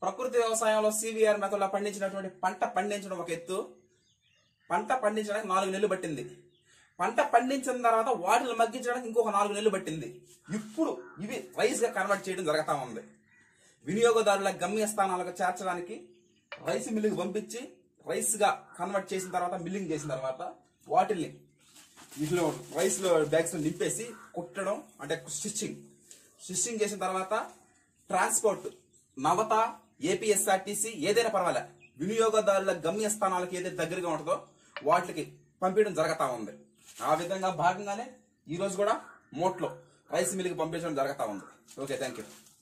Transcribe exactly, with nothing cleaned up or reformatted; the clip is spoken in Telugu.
ప్రకృతి వ్యవసాయంలో సివిఆర్ మెథడ్లో పండించినటువంటి పంట పండించడం ఒక ఎత్తు, పంట పండించడానికి నాలుగు నెలలు పట్టింది. పంట పండించిన తర్వాత వాటిని మగ్గించడానికి ఇంకొక నాలుగు నెలలు పట్టింది. ఇప్పుడు ఇవి రైస్ గా కన్వర్ట్ చేయడం జరుగుతా ఉంది. వినియోగదారుల గమ్యస్థానాలకు చేర్చడానికి రైస్ మిల్లుకి పంపించి రైస్ గా కన్వర్ట్ చేసిన తర్వాత మిల్లింగ్ చేసిన తర్వాత వాటిల్ని వీటిలో రైస్ లో బ్యాగ్స్ నింపేసి కుట్టడం అంటే స్టిచ్చింగ్ స్టిచ్చింగ్ చేసిన తర్వాత ట్రాన్స్పోర్ట్ నవత ఏపీఎస్ఆర్టీసీ ఏదైనా పర్వాలే వినియోగదారుల గమ్యస్థానాలకు ఏదైతే దగ్గరగా ఉంటుందో వాటికి పంపించడం జరుగుతా ఉంది. ఆ విధంగా భాగంగానే ఈ రోజు కూడా మోట్లో రైస్ మిల్లుకి పంపించడం జరుగుతా ఉంది. Okay, thank you.